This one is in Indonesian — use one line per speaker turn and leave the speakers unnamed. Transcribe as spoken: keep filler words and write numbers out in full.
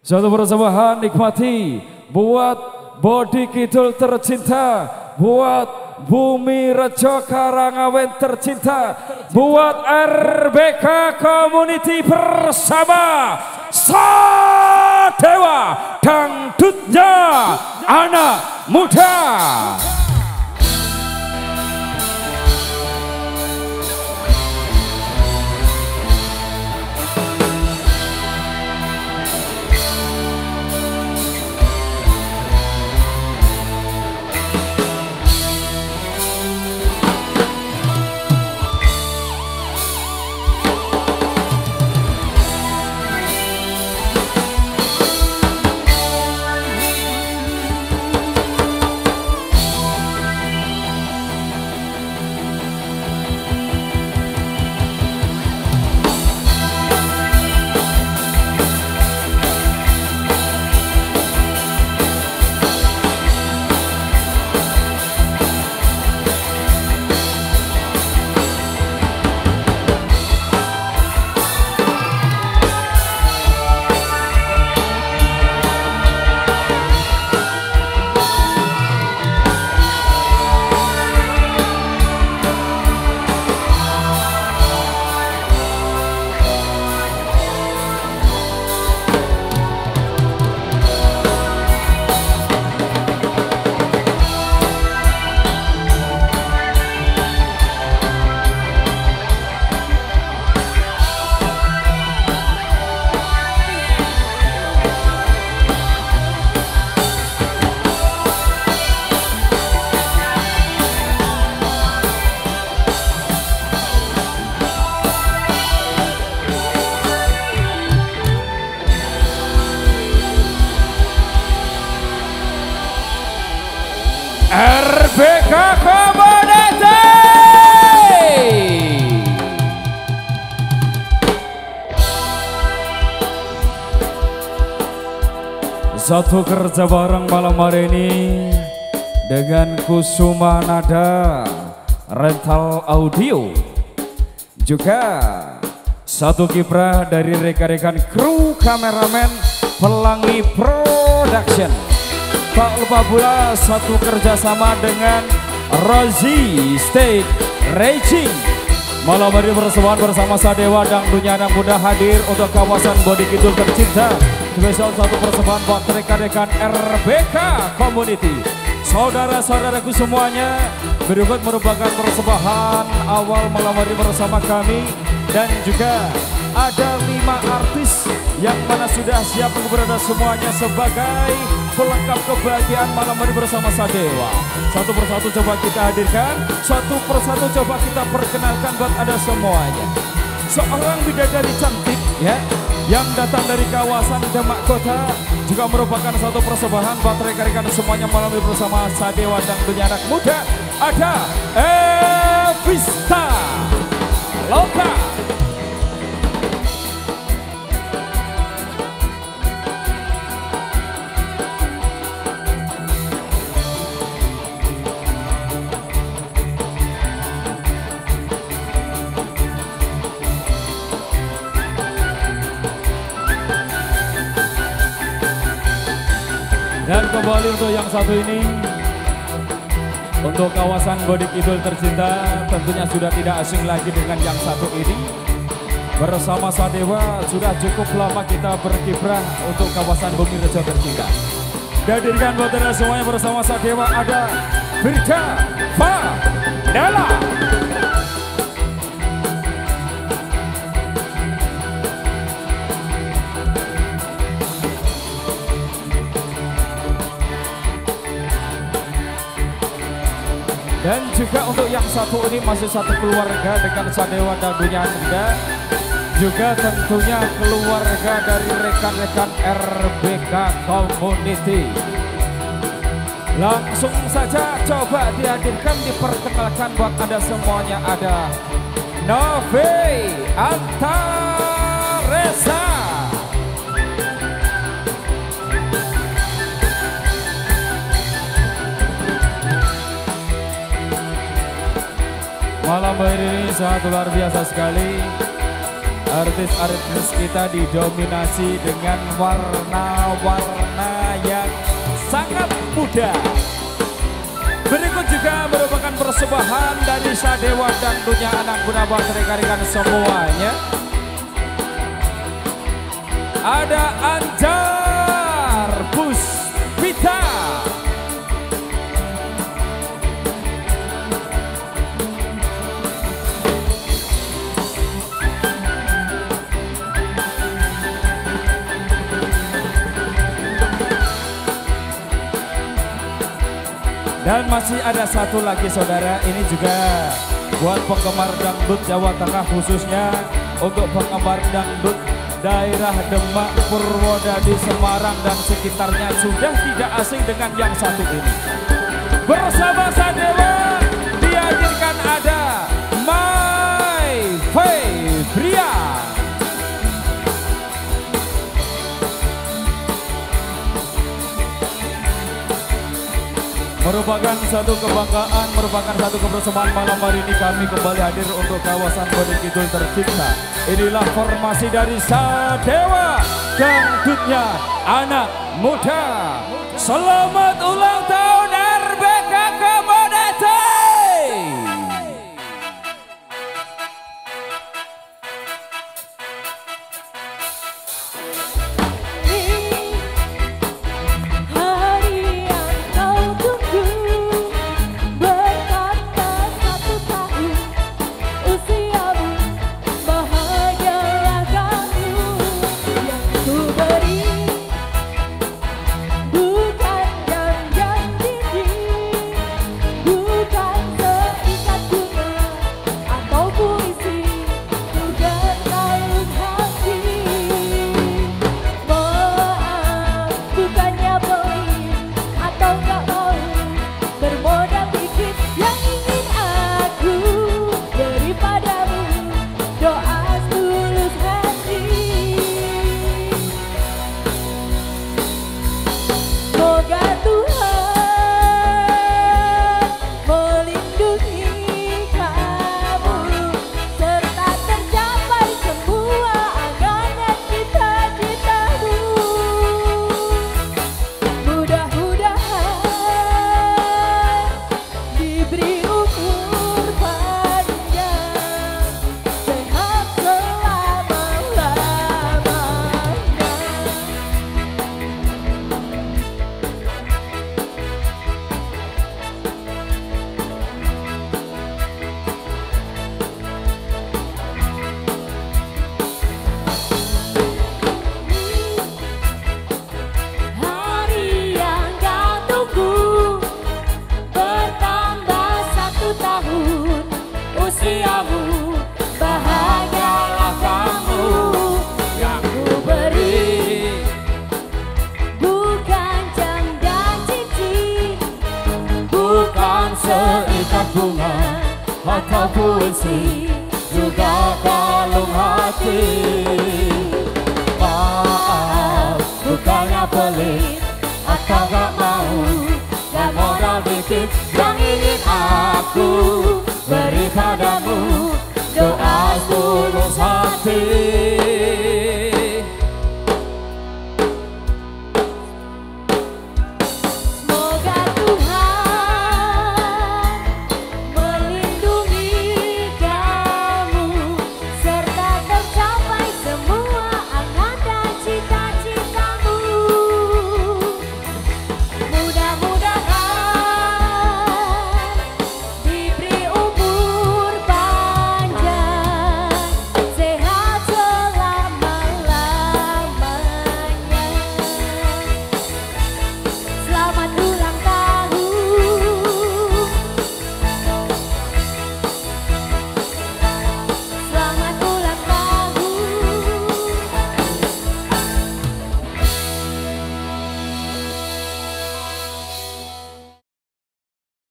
Satu persembahan nikmati buat Bodi Kidul tercinta, buat Bumi Rejo Karangawen tercinta, buat R B K Community bersama Sadewa Dangdutnya Anak Muda. R B K Community. Satu kerja bareng malam hari ini dengan Kusuma Nada Rental Audio, juga satu kiprah dari rekan-rekan kru kameramen Pelangi Production. Tak lupa pula satu kerjasama dengan Rozi State Racing. Malam hari bersamaan bersama Sadewa Dangdutnya Anak Muda hadir untuk kawasan Bodi Kidul tercinta. Spesial satu persembahan buat rekan-rekan R B K Community. Saudara-saudaraku semuanya, berikut merupakan persembahan awal malam hari bersama kami. Dan juga ada lima artis yang mana sudah siap berada semuanya sebagai pelengkap kebahagiaan malam hari bersama Sadewa. Satu persatu coba kita hadirkan, satu persatu coba kita perkenalkan buat ada semuanya. Seorang bidadari cantik ya, yang datang dari kawasan Demak Kota, juga merupakan satu persembahan buat rekan-rekan semuanya malam hari bersama Sadewa Dangdutnya Anak Muda. Ada Evista Loka. Dan kembali untuk yang satu ini, untuk kawasan Bodi Kidul tercinta, tentunya sudah tidak asing lagi dengan yang satu ini. Bersama Sadewa sudah cukup lama kita berkiprah untuk kawasan Bumi Rejo tercinta. Dihadirkan buat anda semuanya bersama Sadewa ada Firda Fadela. Dan juga untuk yang satu ini masih satu keluarga dengan Sadewa Dangdutnya Anak Muda. Juga tentunya keluarga dari rekan-rekan R B K Community. Langsung saja coba dihadirkan, diperkenalkan buat anda semuanya. Ada Novi Antaresa. Malam hari ini sangat luar biasa sekali. artis-artis kita didominasi dengan warna-warna yang sangat muda. Berikut juga merupakan persembahan dari Sadewa dan tentunya anak Gunawan rekan-rekan semuanya. Ada Anjar Puspita, dan masih ada satu lagi saudara, ini juga buat penggemar dangdut Jawa Tengah, khususnya untuk penggemar dangdut daerah Demak, Purwodadi, Semarang dan sekitarnya sudah tidak asing dengan yang satu ini. Bersama Sadewa dihadirkan ada My Febrian. Merupakan satu kebanggaan, merupakan satu kebersamaan malam hari ini kami kembali hadir untuk kawasan Gunung Kidul tercipta. Inilah formasi dari Sadewa, dangdutnya anak muda. Selamat ulang tahun R B K Komoditi.
Seikat bunga atau puisi, juga kalung hati. Maaf bukannya pelit,